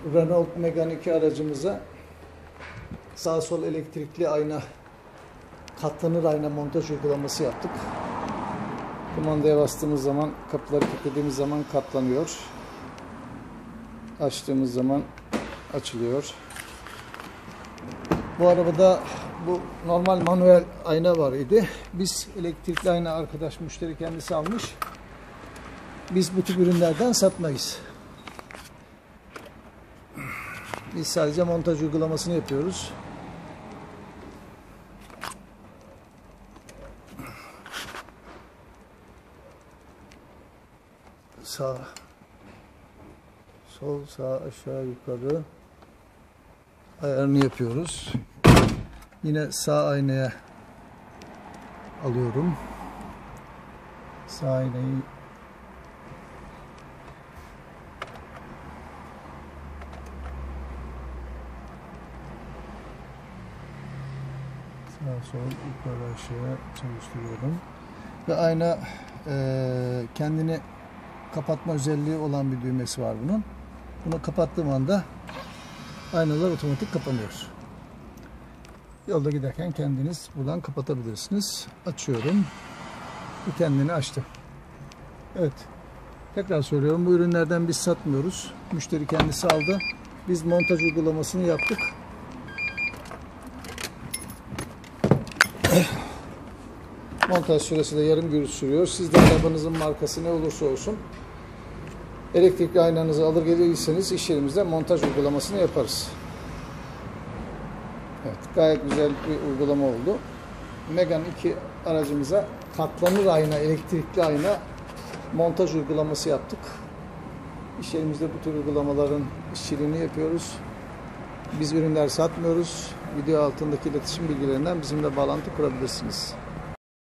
Renault Megane 2 aracımıza sağ sol elektrikli ayna, katlanır ayna montaj uygulaması yaptık. Kumandaya bastığımız zaman, kapıları kilitlediğimiz zaman katlanıyor. Açtığımız zaman açılıyor. Bu arabada bu normal manuel ayna var idi. Biz elektrikli ayna, arkadaş müşteri kendisi almış. Biz bu tip ürünlerden satmayız. Biz sadece montaj uygulamasını yapıyoruz. Sağ, sol, sağ, aşağı, yukarı ayarını yapıyoruz. Yine sağ aynaya alıyorum. Sağ aynayı sağa sol, yukarı aşağı çalıştırıyorum. Ve ayna kendini kapatma özelliği olan bir düğmesi var bunun. Bunu kapattığım anda aynalar otomatik kapanıyor. Yolda giderken kendiniz buradan kapatabilirsiniz. Açıyorum. Bu kendini açtı. Evet. Tekrar söylüyorum. Bu ürünlerden biz satmıyoruz. Müşteri kendisi aldı. Biz montaj uygulamasını yaptık. Montaj süresi de yarım gün sürüyor. Siz de arabanızın markası ne olursa olsun elektrikli aynanızı alır gelirseniz iş yerimizde montaj uygulamasını yaparız. Evet, gayet güzel bir uygulama oldu. Megane 2 aracımıza katlanır ayna, elektrikli ayna montaj uygulaması yaptık. İş yerimizde bu tür uygulamaların işçiliğini yapıyoruz. Biz ürünler satmıyoruz. Video altındaki iletişim bilgilerinden bizimle bağlantı kurabilirsiniz.